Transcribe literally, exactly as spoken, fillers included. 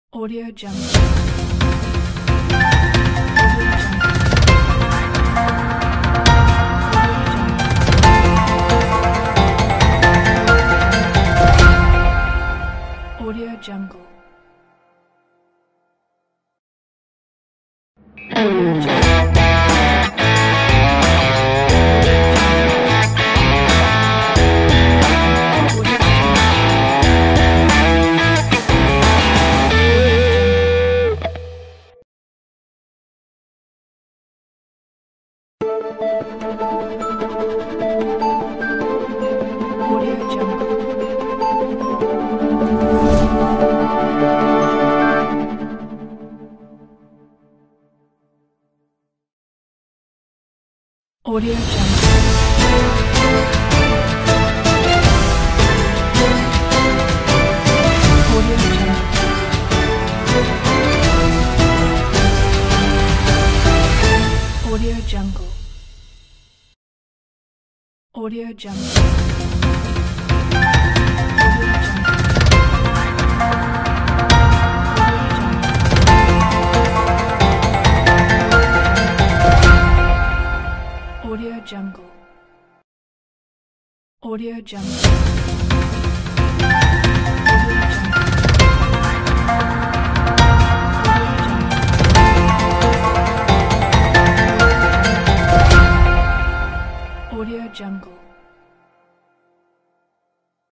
Audio Jungle. Audio Jungle. Audio Jungle. Audio Jungle. Audio Jungle. Audio Jungle. Audio Jungle. Audio Jungle. Audio Jungle.